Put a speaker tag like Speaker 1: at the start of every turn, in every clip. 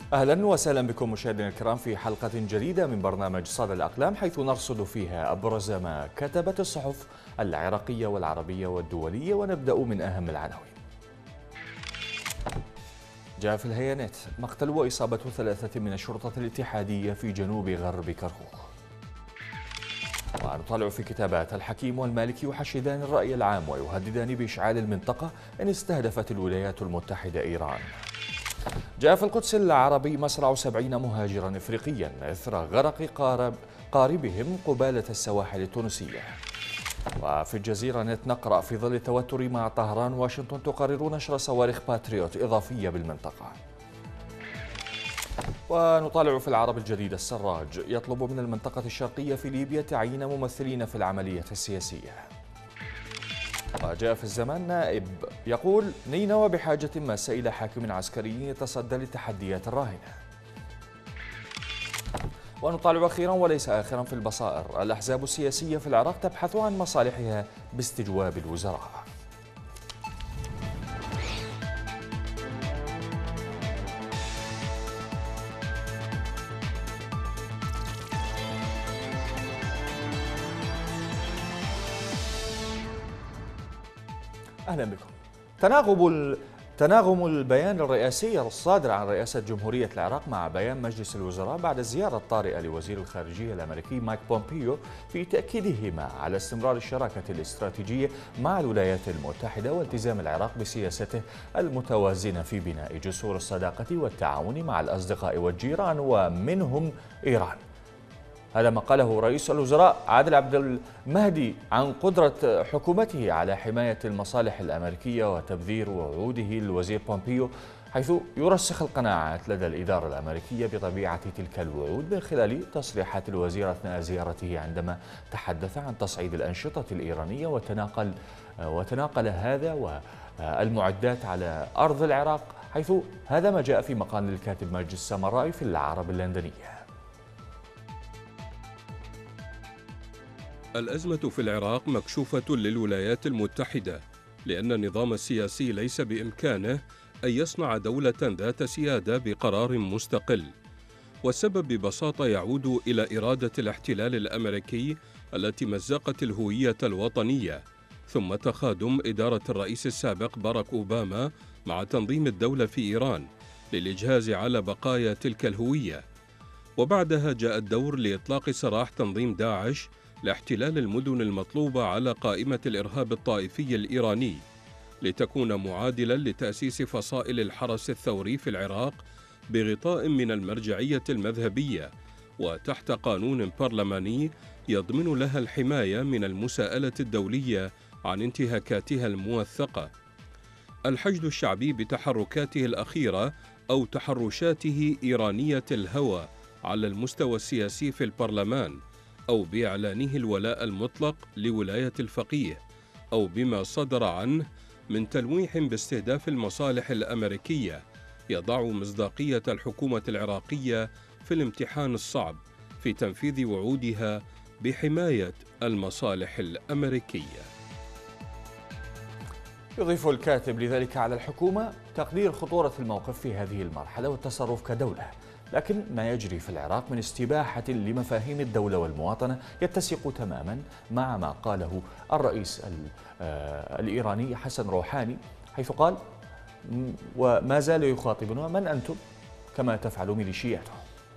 Speaker 1: أهلا وسهلا بكم مشاهدينا الكرام في حلقة جديدة من برنامج صدى الأقلام، حيث نرصد فيها أبرز ما كتبت الصحف العراقية والعربية والدولية، ونبدأ من أهم العناوين. جاء في الهيانات مقتل وإصابة 3 من الشرطة الاتحادية في جنوب غرب كركوك. ونطالع في كتابات الحكيم والمالكي يحشدان الرأي العام ويهددان بإشعال المنطقة إن استهدفت الولايات المتحدة إيران. جاء في القدس العربي مصرع 70 مهاجرا إفريقيا إثر غرق قاربهم قبالة السواحل التونسية. وفي الجزيرة نت نقرأ في ظل التوتر مع طهران واشنطن تقرر نشر صواريخ باتريوت إضافية بالمنطقة. ونطالع في العرب الجديد السراج يطلب من المنطقة الشرقية في ليبيا تعيين ممثلين في العملية السياسية. وجاء في الزمان نائب يقول نينوى بحاجة ماسة إلى حاكم عسكري يتصدى للتحديات الراهنة. ونطالع أخيرا وليس آخرا في البصائر الأحزاب السياسية في العراق تبحث عن مصالحها باستجواب الوزراء. أهلا بكم. تناغم البيان الرئاسي الصادر عن رئاسة جمهورية العراق مع بيان مجلس الوزراء بعد الزيارة الطارئة لوزير الخارجية الأمريكي مايك بومبيو في تأكيدهما على استمرار الشراكة الاستراتيجية مع الولايات المتحدة والتزام العراق بسياسته المتوازنة في بناء جسور الصداقة والتعاون مع الأصدقاء والجيران ومنهم إيران. هذا ما قاله رئيس الوزراء عادل عبد المهدي عن قدرة حكومته على حماية المصالح الأمريكية وتبذير وعوده للوزير بومبيو، حيث يرسخ القناعات لدى الإدارة الأمريكية بطبيعة تلك الوعود من خلال تصريحات الوزير أثناء زيارته عندما تحدث عن تصعيد الأنشطة الإيرانية وتناقل هذا والمعدات على أرض العراق، حيث هذا ما جاء في مقال للكاتب ماجد السامرائي في العرب اللندنية.
Speaker 2: الأزمة في العراق مكشوفة للولايات المتحدة، لأن النظام السياسي ليس بإمكانه أن يصنع دولة ذات سيادة بقرار مستقل، والسبب ببساطة يعود إلى إرادة الاحتلال الأمريكي التي مزقت الهوية الوطنية، ثم تخاذم إدارة الرئيس السابق باراك أوباما مع تنظيم الدولة في إيران للإجهاز على بقايا تلك الهوية. وبعدها جاء الدور لإطلاق سراح تنظيم داعش لاحتلال المدن المطلوبة على قائمة الإرهاب الطائفي الإيراني، لتكون معادلاً لتأسيس فصائل الحرس الثوري في العراق بغطاء من المرجعية المذهبية وتحت قانون برلماني يضمن لها الحماية من المساءلة الدولية عن انتهاكاتها الموثقة. الحشد الشعبي بتحركاته الأخيرة أو تحرشاته إيرانية الهوى على المستوى السياسي في البرلمان، أو بإعلانه الولاء المطلق لولاية الفقيه، أو بما صدر عنه من تلويح باستهداف المصالح الأمريكية، يضع مصداقية الحكومة العراقية في الامتحان الصعب في تنفيذ وعودها بحماية المصالح الأمريكية.
Speaker 1: يضيف الكاتب لذلك على الحكومة تقدير خطورة الموقف في هذه المرحلة والتصرف كدولة، لكن ما يجري في العراق من استباحة لمفاهيم الدولة والمواطنة يتسق تماما مع ما قاله الرئيس الإيراني حسن روحاني، حيث قال وما زال يخاطبنا من أنتم كما تفعل ميليشياته.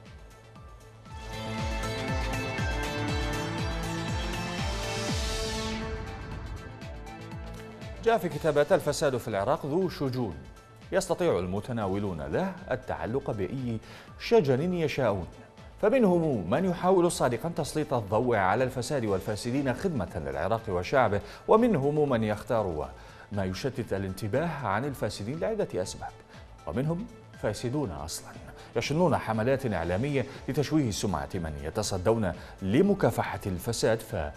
Speaker 1: جاء في كتابات الفساد في العراق ذو شجون يستطيع المتناولون له التعلق بأي شجن يشاءون، فمنهم من يحاول صادقا تسليط الضوء على الفساد والفاسدين خدمة للعراق وشعبه، ومنهم من يختار ما يشتت الانتباه عن الفاسدين لعدة أسباب، ومنهم فاسدون أصلا يشنون حملات إعلامية لتشويه سمعة من يتصدون لمكافحة الفساد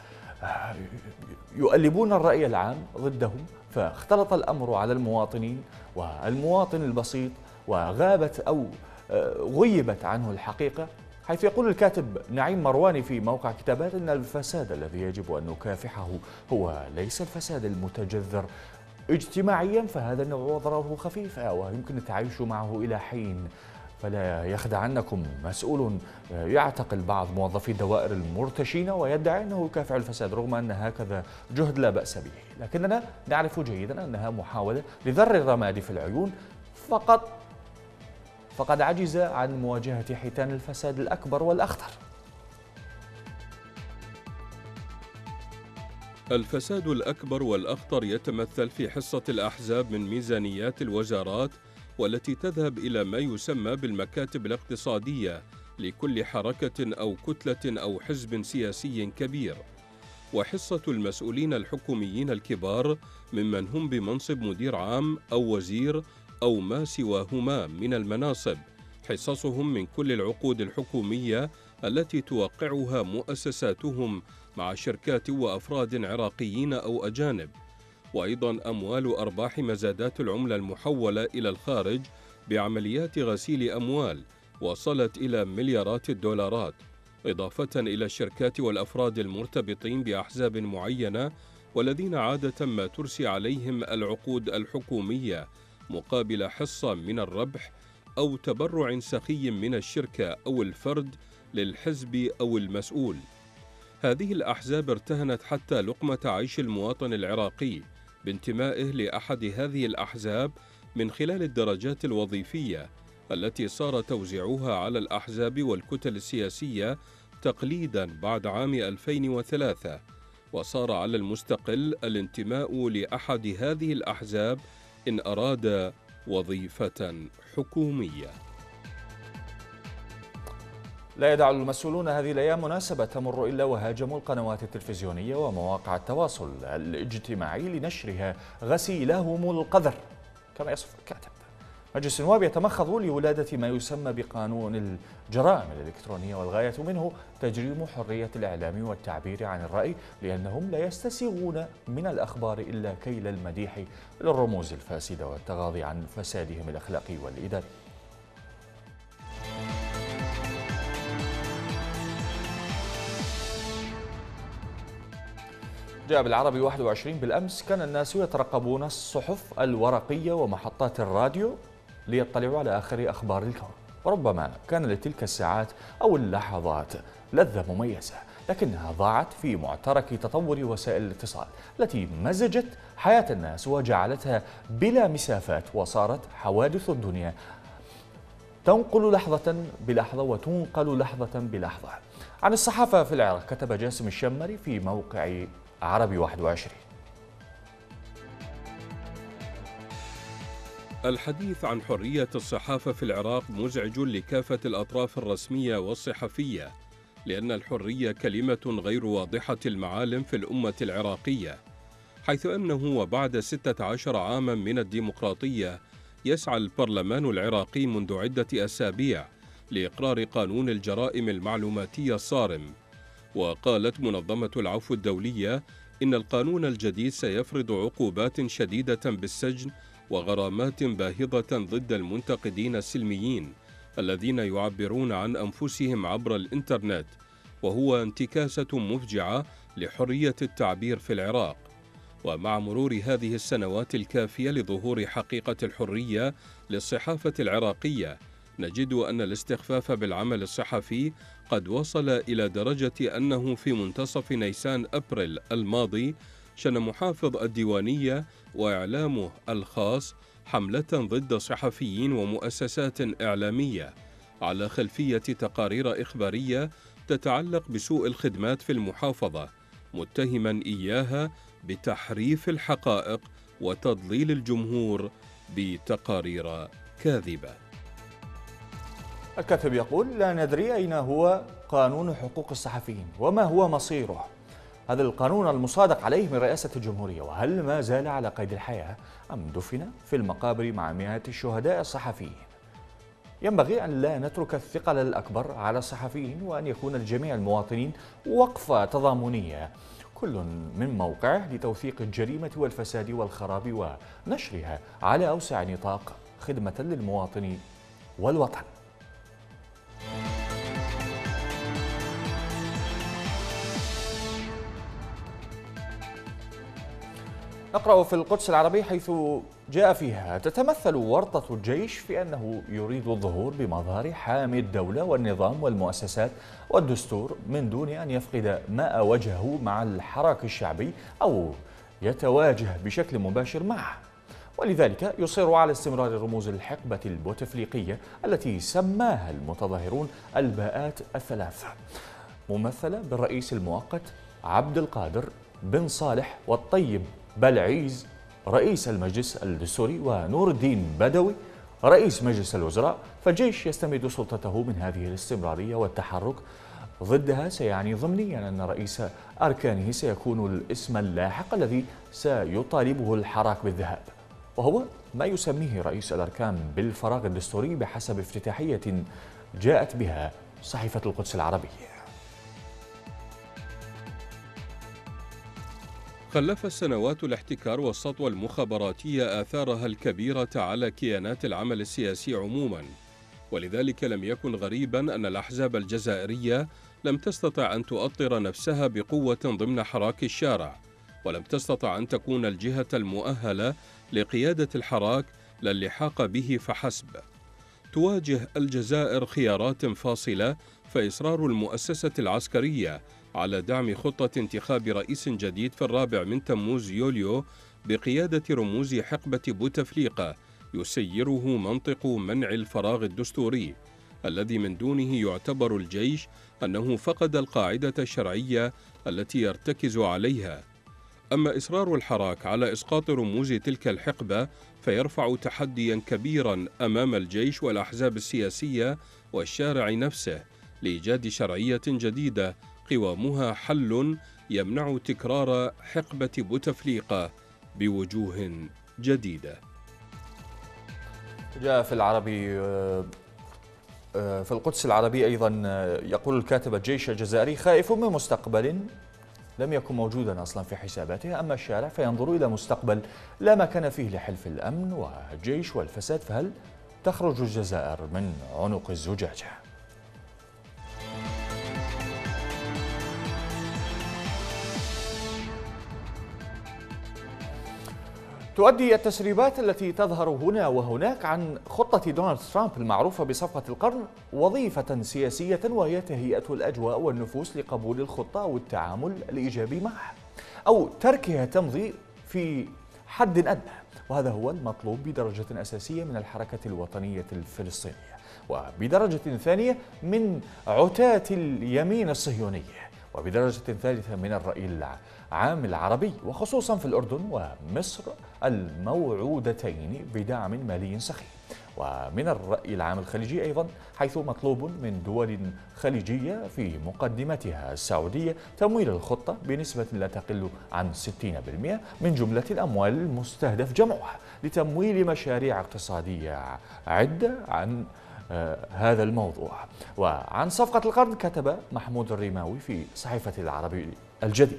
Speaker 1: يؤلبون الرأي العام ضدهم، فاختلط الأمر على المواطنين والمواطن البسيط وغابت أو غيبت عنه الحقيقة، حيث يقول الكاتب نعيم مرواني في موقع كتابات أن الفساد الذي يجب أن نكافحه هو ليس الفساد المتجذر اجتماعيا، فهذا النوع ضرره خفيف ويمكن التعايش معه إلى حين، فلا يخدعنكم مسؤول يعتقل بعض موظفي الدوائر المرتشين ويدعي أنه يكافح الفساد، رغم أن هكذا جهد لا بأس به، لكننا نعرف جيدا أنها محاولة لذر الرماد في العيون فقد عجز عن مواجهة حيتان الفساد الأكبر والأخطر.
Speaker 2: الفساد الأكبر والأخطر يتمثل في حصة الأحزاب من ميزانيات الوزارات، والتي تذهب إلى ما يسمى بالمكاتب الاقتصادية لكل حركة أو كتلة أو حزب سياسي كبير، وحصة المسؤولين الحكوميين الكبار ممن هم بمنصب مدير عام أو وزير أو ما سواهما من المناصب، حصصهم من كل العقود الحكومية التي توقعها مؤسساتهم مع شركات وأفراد عراقيين أو أجانب، وأيضا أموال أرباح مزادات العملة المحولة إلى الخارج بعمليات غسيل أموال وصلت إلى مليارات الدولارات، إضافة إلى الشركات والأفراد المرتبطين بأحزاب معينة والذين عادة ما ترسي عليهم العقود الحكومية مقابل حصة من الربح أو تبرع سخي من الشركة أو الفرد للحزب أو المسؤول. هذه الأحزاب ارتهنت حتى لقمة عيش المواطن العراقي بانتمائه لأحد هذه الأحزاب من خلال الدرجات الوظيفية التي صار توزيعها على الأحزاب والكتل السياسية تقليداً بعد عام 2003، وصار على المستقل الانتماء لأحد هذه الأحزاب إن أراد وظيفة حكومية.
Speaker 1: لا يدع المسؤولون هذه الأيام مناسبة تمر إلا وهاجموا القنوات التلفزيونية ومواقع التواصل الاجتماعي لنشرها غسيلهم القذر كما يصف الكاتب. مجلس النواب يتمخض لولادة ما يسمى بقانون الجرائم الإلكترونية، والغاية منه تجريم حرية الإعلام والتعبير عن الرأي، لأنهم لا يستسيغون من الأخبار إلا كيل المديح للرموز الفاسدة والتغاضي عن فسادهم الأخلاقي والإداري. جاء بالعربي 21 بالأمس كان الناس يترقبون الصحف الورقية ومحطات الراديو ليطلعوا على آخر أخبار الكون، وربما كان لتلك الساعات أو اللحظات لذة مميزة، لكنها ضاعت في معترك تطور وسائل الاتصال التي مزجت حياة الناس وجعلتها بلا مسافات، وصارت حوادث الدنيا تنقل لحظة بلحظة وتنقل لحظة بلحظة. عن الصحافة في العراق كتب جاسم الشمري في موقع عربي 21:
Speaker 2: الحديث عن حرية الصحافة في العراق مزعج لكافة الأطراف الرسمية والصحفية، لأن الحرية كلمة غير واضحة المعالم في الأمة العراقية، حيث أنه وبعد 16 عاما من الديمقراطية يسعى البرلمان العراقي منذ عدة أسابيع لإقرار قانون الجرائم المعلوماتية الصارم. وقالت منظمة العفو الدولية إن القانون الجديد سيفرض عقوبات شديدة بالسجن وغرامات باهظة ضد المنتقدين السلميين الذين يعبرون عن أنفسهم عبر الإنترنت، وهو انتكاسة مفجعة لحرية التعبير في العراق. ومع مرور هذه السنوات الكافية لظهور حقيقة الحرية للصحافة العراقية، نجد أن الاستخفاف بالعمل الصحفي قد وصل إلى درجة أنه في منتصف نيسان أبريل الماضي شن محافظ الديوانية وإعلامه الخاص حملة ضد صحفيين ومؤسسات إعلامية على خلفية تقارير إخبارية تتعلق بسوء الخدمات في المحافظة، متهما إياها بتحريف الحقائق وتضليل الجمهور بتقارير كاذبة.
Speaker 1: الكاتب يقول: لا ندري أين هو قانون حقوق الصحفيين وما هو مصيره. هذا القانون المصادق عليه من رئاسة الجمهورية، وهل ما زال على قيد الحياة أم دفن في المقابر مع مئات الشهداء الصحفيين؟ ينبغي أن لا نترك الثقل الأكبر على الصحفيين، وأن يكون لجميع المواطنين وقفة تضامنية كل من موقعه لتوثيق الجريمة والفساد والخراب ونشرها على أوسع نطاق خدمة للمواطن والوطن. نقرأ في القدس العربي حيث جاء فيها: تتمثل ورطة الجيش في أنه يريد الظهور بمظهر حامي الدولة والنظام والمؤسسات والدستور من دون أن يفقد ماء وجهه مع الحراك الشعبي أو يتواجه بشكل مباشر معه، ولذلك يصر على استمرار رموز الحقبة البوتفليقية التي سماها المتظاهرون الباءات الثلاث، ممثلة بالرئيس المؤقت عبد القادر بن صالح والطيب بلعيز رئيس المجلس الدستوري ونور الدين بدوي رئيس مجلس الوزراء. فالجيش يستمد سلطته من هذه الاستمرارية، والتحرك ضدها سيعني ضمنيا أن رئيس أركانه سيكون الاسم اللاحق الذي سيطالبه الحراك بالذهاب، وهو ما يسميه رئيس الأركان بالفراغ الدستوري بحسب افتتاحية جاءت بها صحيفة القدس العربية.
Speaker 2: خلفت سنوات الاحتكار والسطوة المخابراتية آثارها الكبيرة على كيانات العمل السياسي عموما، ولذلك لم يكن غريبا أن الأحزاب الجزائرية لم تستطع أن تؤطر نفسها بقوة ضمن حراك الشارع، ولم تستطع أن تكون الجهة المؤهلة لقيادة الحراك لا اللحاق به فحسب. تواجه الجزائر خيارات فاصلة، فإصرار المؤسسة العسكرية على دعم خطة انتخاب رئيس جديد في 4 تموز يوليو بقيادة رموز حقبة بوتفليقة يسيره منطق منع الفراغ الدستوري الذي من دونه يعتبر الجيش أنه فقد القاعدة الشرعية التي يرتكز عليها. أما إصرار الحراك على إسقاط رموز تلك الحقبة فيرفع تحديا كبيرا أمام الجيش والأحزاب السياسية والشارع نفسه لإيجاد شرعية جديدة قوامها حل يمنع تكرار حقبة بوتفليقة بوجوه جديدة.
Speaker 1: جاء في العربي في القدس العربي أيضا يقول الكاتب: الجيش الجزائري خائف من مستقبل لم يكن موجودا أصلا في حساباته، أما الشارع فينظر إلى مستقبل لا مكان فيه لحلف الأمن والجيش والفساد، فهل تخرج الجزائر من عنق الزجاجة؟ تؤدي التسريبات التي تظهر هنا وهناك عن خطة دونالد ترامب المعروفة بصفقة القرن وظيفة سياسية، وهي تهيئة الأجواء والنفوس لقبول الخطة أو التعامل الإيجابي معها أو تركها تمضي في حد أدنى، وهذا هو المطلوب بدرجة أساسية من الحركة الوطنية الفلسطينية، وبدرجة ثانية من عتاة اليمين الصهيوني، وبدرجة ثالثة من الرأي العام العربي وخصوصا في الأردن ومصر الموعودتين بدعم مالي سخي، ومن الرأي العام الخليجي أيضا، حيث مطلوب من دول خليجية في مقدمتها السعودية تمويل الخطة بنسبة لا تقل عن 60% من جملة الأموال المستهدف جمعها لتمويل مشاريع اقتصادية عدة. عن هذا الموضوع وعن صفقة القرن كتب محمود الرماوي في صحيفة العربي الجديدة: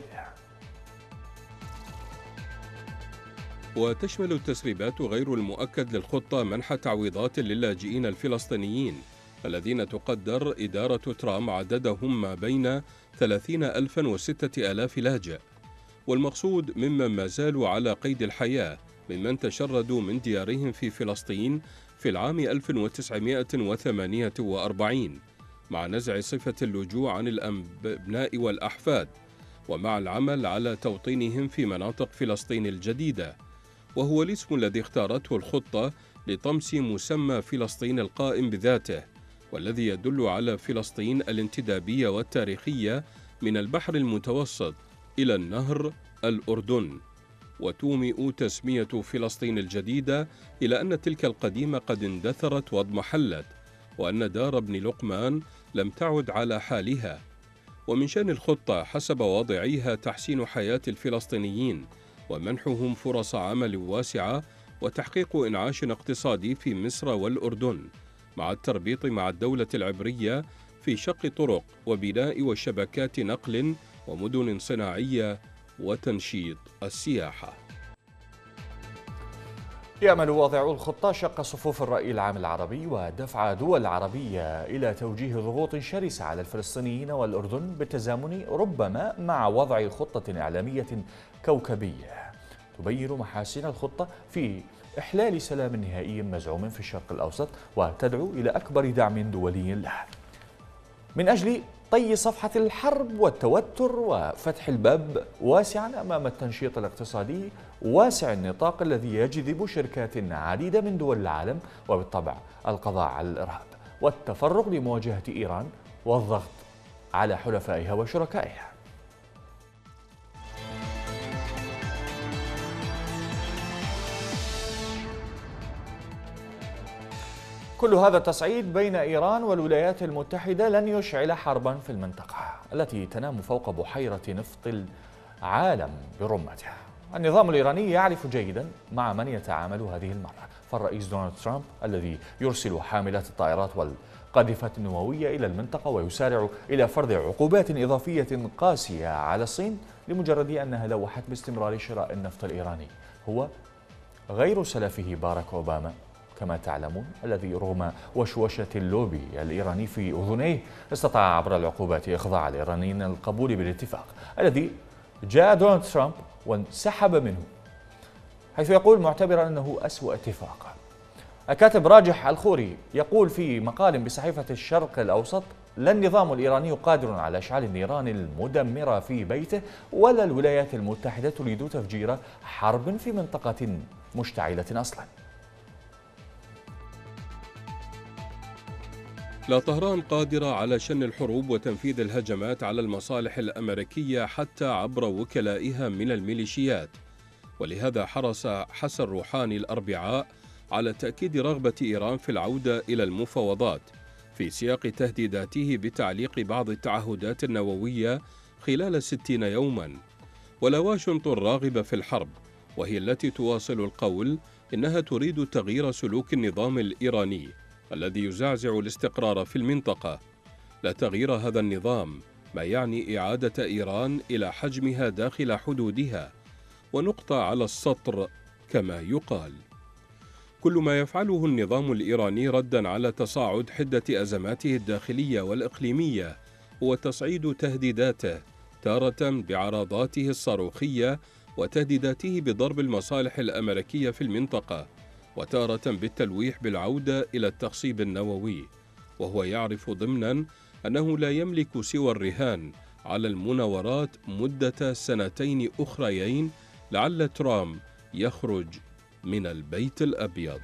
Speaker 2: وتشمل التسريبات غير المؤكد للخطة منح تعويضات للاجئين الفلسطينيين الذين تقدر إدارة ترامب عددهم ما بين 30,000 و6,000 لاجئ، والمقصود ممن ما زالوا على قيد الحياة ممن تشردوا من ديارهم في فلسطين في العام 1948 مع نزع صفة اللجوء عن الأبناء والأحفاد، ومع العمل على توطينهم في مناطق فلسطين الجديدة، وهو الاسم الذي اختارته الخطة لطمس مسمى فلسطين القائم بذاته، والذي يدل على فلسطين الانتدابية والتاريخية من البحر المتوسط إلى النهر الأردن. وتومئ تسمية فلسطين الجديدة إلى أن تلك القديمة قد اندثرت واضمحلت، وأن دار ابن لقمان لم تعد على حالها. ومن شأن الخطة حسب واضعيها تحسين حياة الفلسطينيين ومنحهم فرص عمل واسعة وتحقيق إنعاش اقتصادي في مصر والأردن، مع التربيط مع الدولة العبرية في شق طرق وبناء وشبكات نقل ومدن صناعية وتنشيط السياحة.
Speaker 1: يأمل واضعو الخطة شق صفوف الرأي العام العربي ودفع دول عربية إلى توجيه ضغوط شرسة على الفلسطينيين والأردن بالتزامن ربما مع وضع خطة إعلامية كوكبية تبين محاسن الخطة في إحلال سلام نهائي مزعوم في الشرق الأوسط، وتدعو إلى أكبر دعم دولي له من أجل طي صفحة الحرب والتوتر وفتح الباب واسعا أمام التنشيط الاقتصادي واسع النطاق الذي يجذب شركات عديدة من دول العالم، وبالطبع القضاء على الإرهاب والتفرغ لمواجهة إيران والضغط على حلفائها وشركائها. كل هذا التصعيد بين إيران والولايات المتحدة لن يشعل حربا في المنطقة التي تنام فوق بحيرة نفط العالم برمتها. النظام الإيراني يعرف جيدا مع من يتعامل هذه المرة، فالرئيس دونالد ترامب الذي يرسل حاملات الطائرات والقاذفات النووية إلى المنطقة ويسارع إلى فرض عقوبات إضافية قاسية على الصين لمجرد أنها لوحت باستمرار شراء النفط الإيراني، هو غير سلفه باراك أوباما كما تعلمون، الذي رغم وشوشة اللوبي الإيراني في أذنيه استطاع عبر العقوبات إخضاع الإيرانيين القبول بالاتفاق الذي جاء دونالد ترامب وانسحب منه، حيث يقول معتبرا أنه أسوأ اتفاق. الكاتب راجح الخوري يقول في مقال بصحيفة الشرق الأوسط: لا النظام الإيراني قادر على إشعال النيران المدمرة في بيته، ولا الولايات المتحدة تريد تفجير حرب في منطقة مشتعلة أصلا.
Speaker 2: لا طهران قادرة على شن الحروب وتنفيذ الهجمات على المصالح الأمريكية حتى عبر وكلائها من الميليشيات، ولهذا حرص حسن روحاني الأربعاء على تأكيد رغبة إيران في العودة إلى المفاوضات في سياق تهديداته بتعليق بعض التعهدات النووية خلال 60 يوما. ولا واشنطن راغبة في الحرب، وهي التي تواصل القول إنها تريد تغيير سلوك النظام الإيراني الذي يزعزع الاستقرار في المنطقة. لا تغيير هذا النظام ما يعني إعادة إيران إلى حجمها داخل حدودها، ونقطة على السطر كما يقال. كل ما يفعله النظام الإيراني رداً على تصاعد حدة أزماته الداخلية والإقليمية هو تصعيد تهديداته، تارة بعراضاته الصاروخية وتهديداته بضرب المصالح الأمريكية في المنطقة، وتارة بالتلويح بالعودة إلى التخصيب النووي، وهو يعرف ضمناً أنه لا يملك سوى الرهان على المناورات مدة سنتين أخريين لعل ترامب يخرج من البيت الأبيض.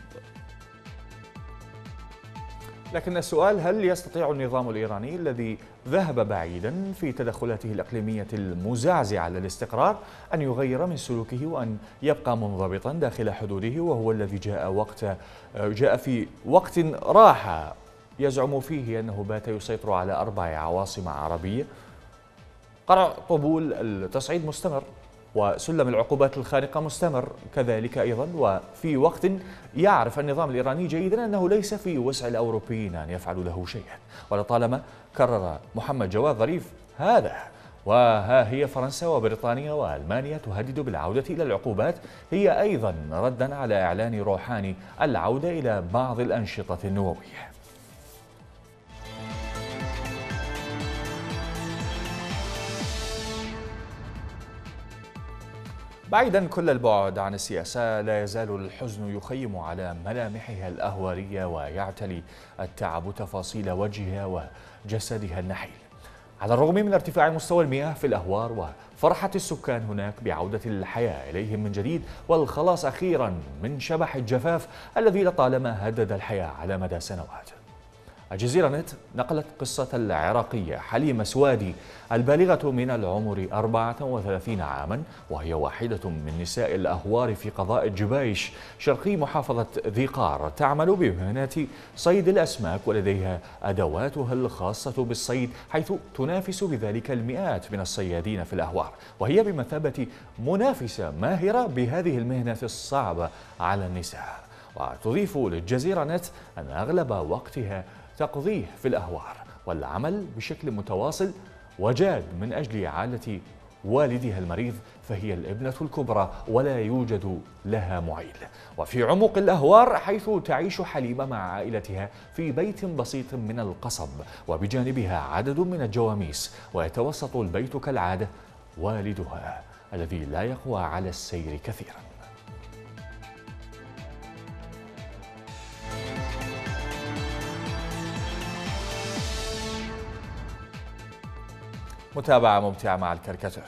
Speaker 1: لكن السؤال: هل يستطيع النظام الإيراني الذي ذهب بعيدا في تدخلاته الإقليمية المزعزعة للاستقرار أن يغير من سلوكه وأن يبقى منضبطا داخل حدوده، وهو الذي جاء في وقت راحة يزعم فيه أنه بات يسيطر على 4 عواصم عربية؟ قرع طبول التصعيد مستمر، وسلم العقوبات الخانقة مستمر كذلك أيضا، وفي وقت يعرف النظام الإيراني جيدا أنه ليس في وسع الأوروبيين أن يفعلوا له شيئا، ولطالما كرر محمد جواد ظريف هذا. وها هي فرنسا وبريطانيا وألمانيا تهدد بالعودة إلى العقوبات، هي أيضا ردا على إعلان روحاني العودة إلى بعض الأنشطة النووية. بعيدا كل البعد عن السياسة، لا يزال الحزن يخيم على ملامحها الأهوارية ويعتلي التعب تفاصيل وجهها وجسدها النحيل. على الرغم من ارتفاع مستوى المياه في الأهوار وفرحة السكان هناك بعودة الحياة إليهم من جديد والخلاص أخيرا من شبح الجفاف الذي لطالما هدد الحياة على مدى سنوات. الجزيرة نت نقلت قصة العراقية حليمة سوادي البالغة من العمر 34 عاما، وهي واحدة من نساء الأهوار في قضاء جبايش شرقي محافظة ذي قار، تعمل بمهنة صيد الأسماك ولديها أدواتها الخاصة بالصيد، حيث تنافس بذلك المئات من الصيادين في الأهوار، وهي بمثابة منافسة ماهرة بهذه المهنة الصعبة على النساء. وتضيف للجزيرة نت أن أغلب وقتها تقضيه في الأهوار والعمل بشكل متواصل وجاد من أجل إعالة والدها المريض، فهي الابنة الكبرى ولا يوجد لها معيل. وفي عمق الأهوار حيث تعيش حليمة مع عائلتها في بيت بسيط من القصب وبجانبها عدد من الجواميس، ويتوسط البيت كالعادة والدها الذي لا يقوى على السير كثيرا. متابعة ممتعة مع الكاريكاتير.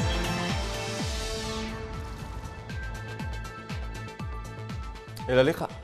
Speaker 1: إلى اللقاء.